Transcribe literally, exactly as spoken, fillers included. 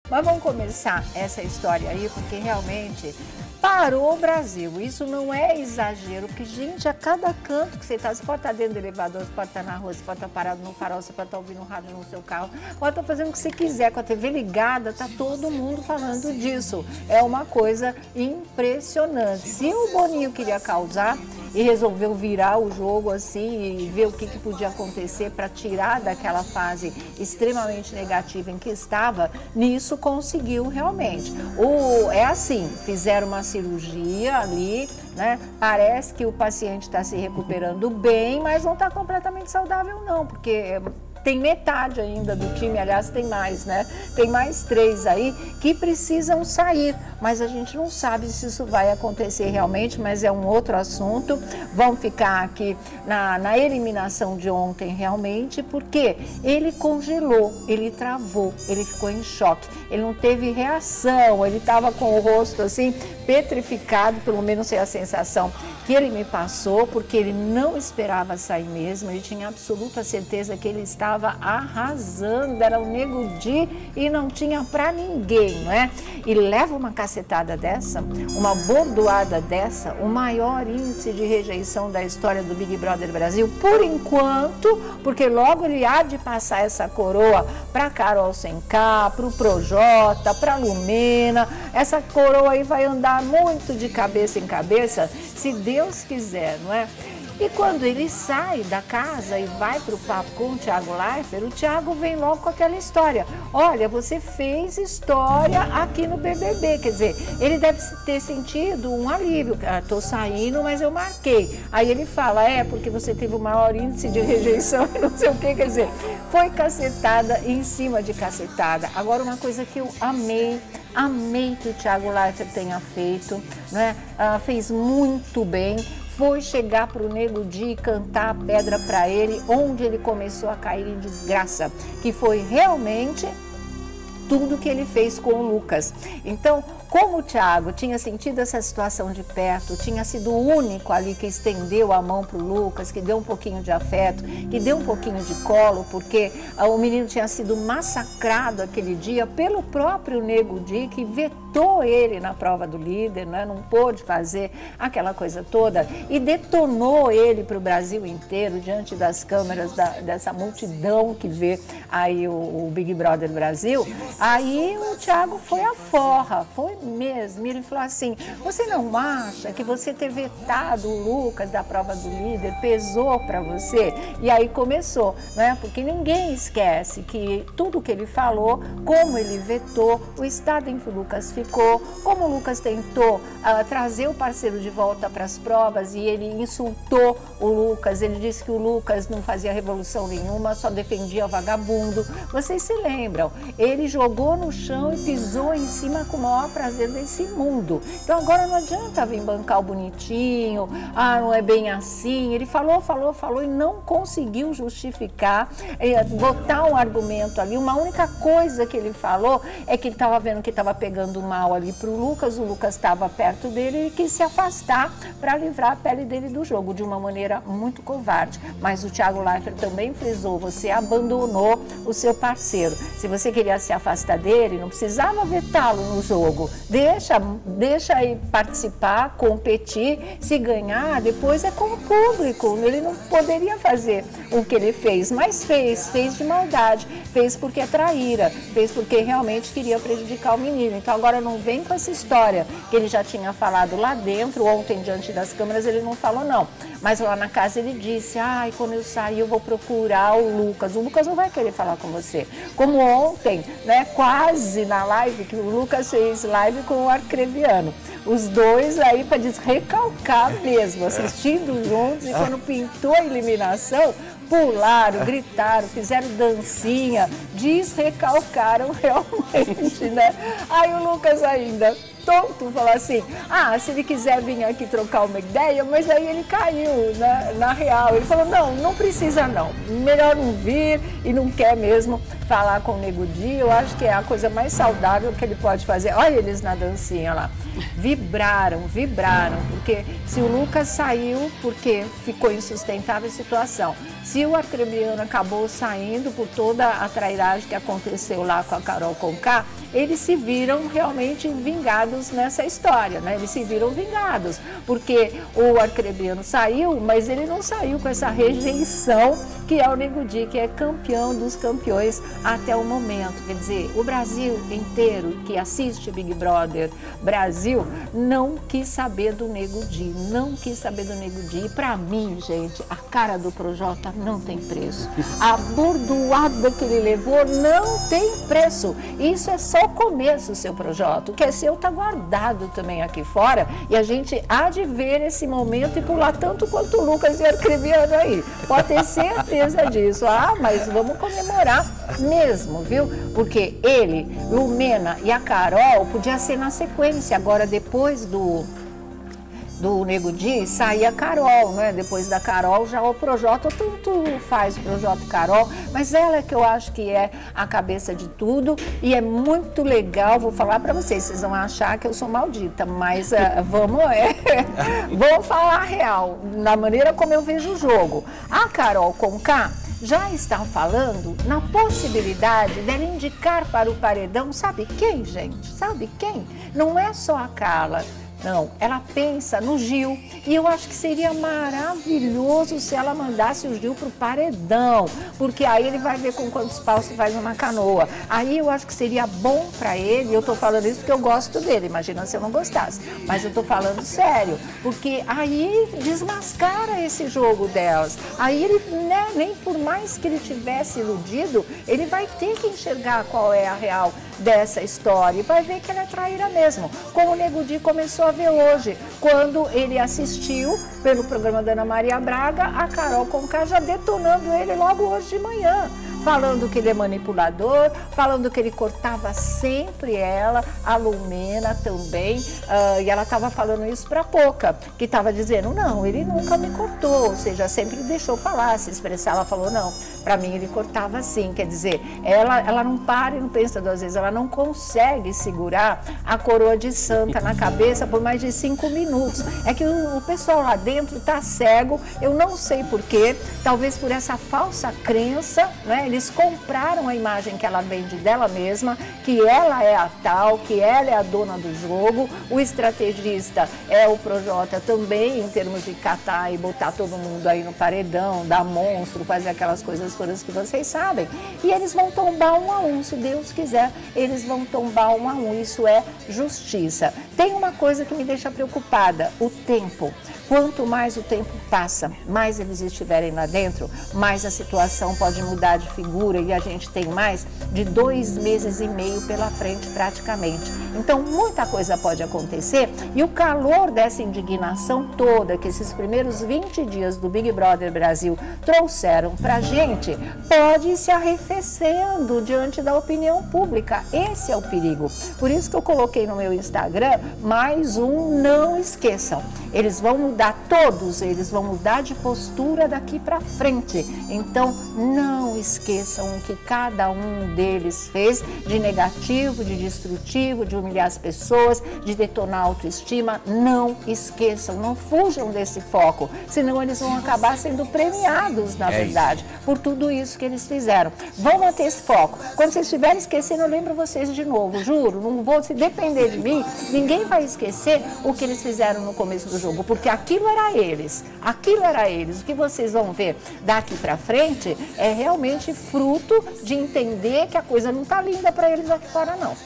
Mas vamos começar essa história aí, porque realmente parou o Brasil. Isso não é exagero, porque, gente, a cada canto que você está, você pode estar dentro do elevador, você pode estar na rua, você pode estar parado no farol, você pode estar ouvindo rádio no seu carro, pode estar fazendo o que você quiser, com a T V ligada, está todo mundo falando disso. É uma coisa impressionante. Se o Boninho queria causar e resolveu virar o jogo assim e ver o que, que podia acontecer para tirar daquela fase extremamente negativa em que estava, nisso conseguiu realmente. O, é assim, fizeram uma cirurgia ali, né? Parece que o paciente está se recuperando bem, mas não está completamente saudável não, porque tem metade ainda do time, aliás, tem mais, né? Tem mais três aí que precisam sair, mas a gente não sabe se isso vai acontecer realmente, mas é um outro assunto. Vamos ficar aqui na, na eliminação de ontem realmente, porque ele congelou, ele travou, ele ficou em choque, ele não teve reação, ele estava com o rosto assim petrificado, pelo menos é a sensação que ele me passou, porque ele não esperava sair mesmo, ele tinha absoluta certeza que ele estava arrasando, era o Nego Di e não tinha pra ninguém, não é? E leva uma cacetada dessa, uma bordoada dessa, o maior índice de rejeição da história do Big Brother Brasil, por enquanto, porque logo ele há de passar essa coroa pra Carol Senká, pro Projota, pra Lumena, essa coroa aí vai andar muito de cabeça em cabeça, se Deus quiser, não é? E quando ele sai da casa e vai para o papo com o Thiago Leifert, o Thiago vem logo com aquela história. Olha, você fez história aqui no B B B, quer dizer, ele deve ter sentido um alívio. Ah, tô saindo, mas eu marquei. Aí ele fala, é, porque você teve o maior índice de rejeição e não sei o que, quer dizer, foi cacetada em cima de cacetada. Agora, uma coisa que eu amei, amei que o Thiago Leifert tenha feito, né? Ah, fez muito bem. Foi chegar para o Nego Di e cantar a pedra para ele, onde ele começou a cair em desgraça, que foi realmente tudo que ele fez com o Lucas. Então, como o Thiago tinha sentido essa situação de perto, tinha sido o único ali que estendeu a mão para o Lucas, que deu um pouquinho de afeto, que deu um pouquinho de colo, porque o menino tinha sido massacrado aquele dia pelo próprio Nego Di, que vetou ele na prova do líder, né? Não pôde fazer aquela coisa toda e detonou ele para o Brasil inteiro, diante das câmeras da, dessa multidão que vê aí o, o Big Brother Brasil. Aí o Thiago foi à forra, foi mesmo. Ele falou assim, você não acha que você ter vetado o Lucas da prova do líder pesou para você? E aí começou, né? Porque ninguém esquece que tudo que ele falou, como ele vetou, o estado em que o Lucas ficou, como o Lucas tentou uh, trazer o parceiro de volta para as provas e ele insultou o Lucas, ele disse que o Lucas não fazia revolução nenhuma, só defendia o vagabundo. Vocês se lembram? Ele jogou no chão e pisou em cima com o maior prazer desse mundo. Então agora não adianta vir bancar o bonitinho, ah, não é bem assim. Ele falou, falou, falou e não conseguiu justificar, eh, botar um argumento ali. Uma única coisa que ele falou é que ele estava vendo que estava pegando mal ali para o Lucas, o Lucas estava perto dele e quis se afastar para livrar a pele dele do jogo, de uma maneira muito covarde. Mas o Thiago Leifert também frisou, você abandonou o seu parceiro. Se você queria se afastar dele, não precisava vetá-lo no jogo. Deixa, deixa ele participar, competir, se ganhar, depois é com o público. Ele não poderia fazer o que ele fez, mas fez, fez de maldade, fez porque é traíra, fez porque realmente queria prejudicar o menino. Então agora não vem com essa história que ele já tinha falado lá dentro, ontem diante das câmeras ele não falou não. Mas lá na casa ele disse, ai, quando eu sair eu vou procurar o Lucas. O Lucas não vai querer falar com você. Como ontem, né, quase na live, que o Lucas fez live com o Arcrebiano. Os dois aí para desrecalcar mesmo, assistindo juntos, e quando pintou a eliminação, pularam, gritaram, fizeram dancinha, desrecalcaram realmente, né? Aí o Lucas ainda tonto, falou assim, ah, se ele quiser vir aqui trocar uma ideia, mas aí ele caiu, né, na real. Ele falou, não, não precisa não, melhor não vir e não quer mesmo falar com o Nego Di. Eu acho que é a coisa mais saudável que ele pode fazer. Olha eles na dancinha lá, vibraram, vibraram, porque se o Lucas saiu porque ficou insustentável a situação, se o Arcrebiano acabou saindo por toda a trairagem que aconteceu lá com a Carol Conká, eles se viram realmente vingados nessa história, né? Eles se viram vingados, porque o arcrebiano saiu, mas ele não saiu com essa rejeição que é o Nego Di, que é campeão dos campeões até o momento. Quer dizer, o Brasil inteiro que assiste Big Brother Brasil não quis saber do Nego Di, não quis saber do Nego Di. E pra mim, gente, a cara do Projota não tem preço. A bordoada que ele levou não tem preço. Isso é só o começo, seu Projota. O que é seu tá guardado também aqui fora e a gente há de ver esse momento e pular tanto quanto o Lucas e o arcrebiano aí. Pode ter certeza disso. Ah, mas vamos comemorar mesmo, viu? Porque ele, Lumena e a Carol podia ser na sequência. Agora, depois do... do Nego Di, saía a Carol, né? Depois da Carol, já o Projota, tanto faz o Projota e Carol, mas ela é que eu acho que é a cabeça de tudo e é muito legal, vou falar pra vocês, vocês vão achar que eu sou maldita, mas uh, vamos, é, vou falar a real, na maneira como eu vejo o jogo. A Carol Conká já está falando na possibilidade dela indicar para o paredão, sabe quem, gente? Sabe quem? Não é só a Carla. Não, ela pensa no Gil e eu acho que seria maravilhoso se ela mandasse o Gil para o paredão, porque aí ele vai ver com quantos paus se faz uma canoa. Aí eu acho que seria bom para ele, eu tô falando isso porque eu gosto dele, imagina se eu não gostasse, mas eu tô falando sério, porque aí desmascara esse jogo delas. Aí ele, né, nem por mais que ele tivesse iludido, ele vai ter que enxergar qual é a real dessa história e vai ver que ela é traíra mesmo, como o Nego Di começou a ver hoje, quando ele assistiu pelo programa da Ana Maria Braga, a Carol Conká já detonando ele logo hoje de manhã, falando que ele é manipulador, falando que ele cortava sempre ela, a Lumena também, uh, e ela estava falando isso para a Poca, que estava dizendo, não, ele nunca me cortou, ou seja, sempre deixou falar, se expressar, ela falou, não, para mim ele cortava sim, quer dizer, ela, ela não para e não pensa duas vezes, ela não consegue segurar a coroa de santa na cabeça por mais de cinco minutos, é que o, o pessoal lá dentro está cego, eu não sei porquê, talvez por essa falsa crença, né? Eles compraram a imagem que ela vende dela mesma, que ela é a tal, que ela é a dona do jogo, o estrategista é o Projota também, em termos de catar e botar todo mundo aí no paredão, dar monstro, fazer aquelas coisas todas que vocês sabem. E eles vão tombar um a um, se Deus quiser, eles vão tombar um a um, isso é justiça. Tem uma coisa que me deixa preocupada, o tempo. Quanto mais o tempo passa, mais eles estiverem lá dentro, mais a situação pode mudar de figura e a gente tem mais de dois meses e meio pela frente praticamente. Então muita coisa pode acontecer e o calor dessa indignação toda que esses primeiros vinte dias do Big Brother Brasil trouxeram pra gente, pode ir se arrefecendo diante da opinião pública. Esse é o perigo. Por isso que eu coloquei no meu Instagram mais um não esqueçam. Eles vão mudar, todos eles vão mudar de postura daqui para frente. Então, não esqueçam o que cada um deles fez de negativo, de destrutivo, de humilhar as pessoas, de detonar a autoestima. Não esqueçam, não fujam desse foco, senão eles vão acabar sendo premiados, na é verdade, isso. por tudo isso que eles fizeram. Vão manter esse foco. Quando vocês estiverem esquecendo, eu lembro vocês de novo, juro, não vou, se depender de mim, ninguém vai esquecer o que eles fizeram no começo do jogo, porque aquilo era eles, aquilo era eles. O que vocês vão ver daqui para frente é realmente fruto de entender que a coisa não tá linda para eles aqui fora, não.